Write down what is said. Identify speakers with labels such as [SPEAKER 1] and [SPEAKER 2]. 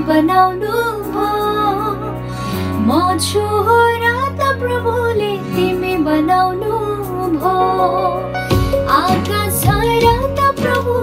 [SPEAKER 1] बनाउनु भो म छु र त प्रभुले तिमी बनाउनु भो आकाश र त प्रभु